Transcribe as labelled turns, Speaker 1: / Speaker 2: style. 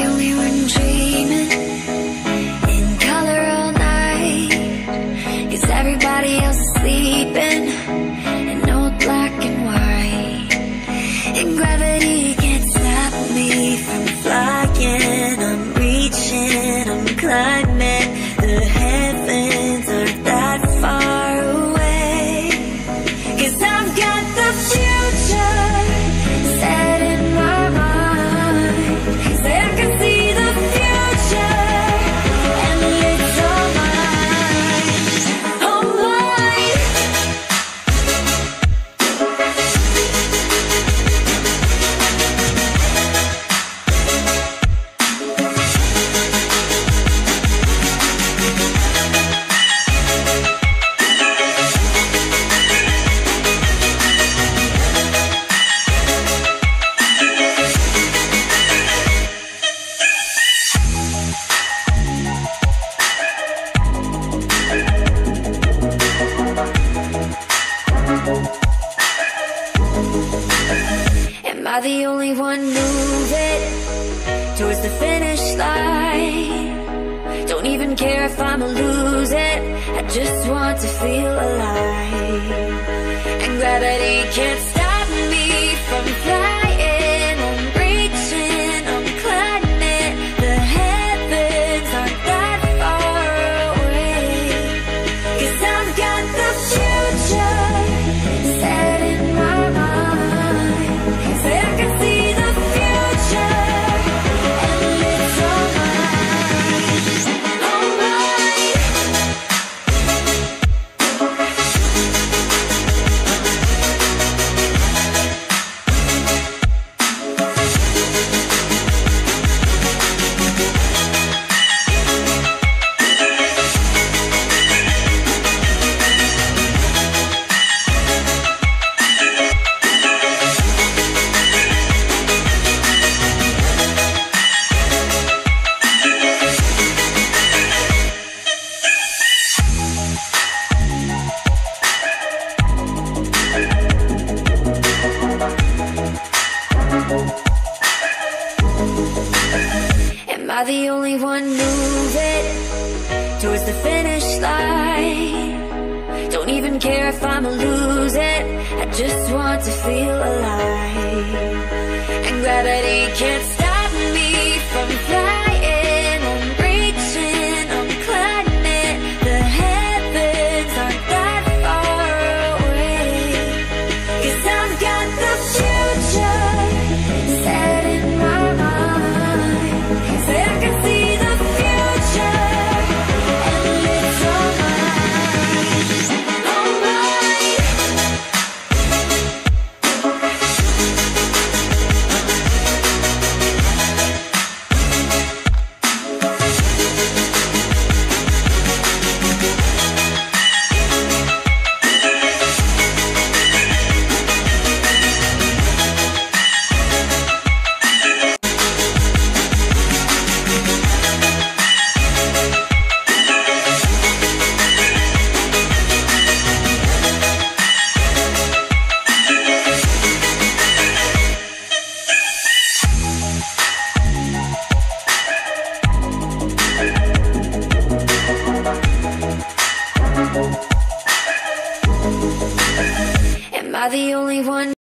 Speaker 1: the only one dreaming in color all night? 'Cause everybody else is sleeping in old black and white. And gravity can't stop me from flying. I'm reaching, I'm climbing. The heavens aren't that far away. 'Cause I've got the future set in my mind. Say I can see the future, and it's all mine, all mine. Am I the only one moving towards the finish line? Don't even care if I'ma lose it, I just want to feel alive. And gravity can't stop me from flying. I'm reaching, I'm climbing. The heavens aren't that far away. 'Cause I've got the future set in my mind. Say I can see the future, and it's all mine, all mine. Am I the only one moving towards the finish line? Don't even care if I'ma lose it, I just want to feel alive. And gravity can't stop me from flying. I'm reaching, I'm climbing. The heavens aren't that far away. 'Cause I've got the future set in my mind. Say I can see the future, and it's all mine, all mine. Am I the only one?